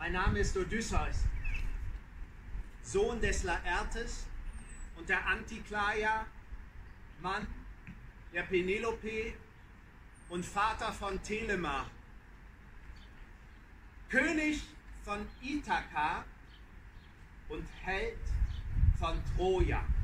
Mein Name ist Odysseus, Sohn des Laertes und der Antiklaia, Mann der Penelope und Vater von Telemach, König von Ithaka und Held von Troja.